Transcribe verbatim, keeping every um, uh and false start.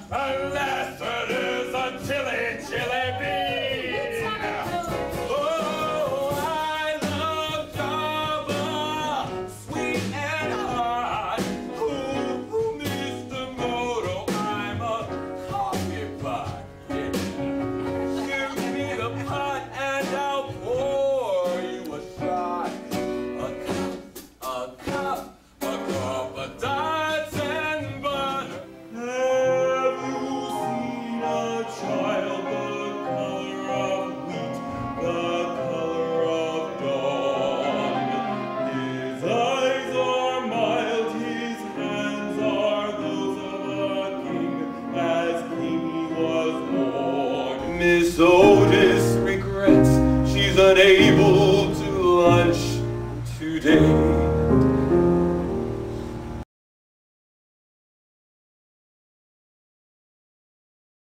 unless it is a chili, chili bean. Oh, I love Java, sweet and hot. Oh, Mister Moto, I'm a coffee pot. Yeah. Give me the pot and I'll pour you a shot. A cup, a cup, a cup of dots and butter. Have you seen a child the color of wheat, the color of dawn? His eyes are mild, his hands are those of a king, as king he was born. Miss Otis regrets she's unable to lunch today.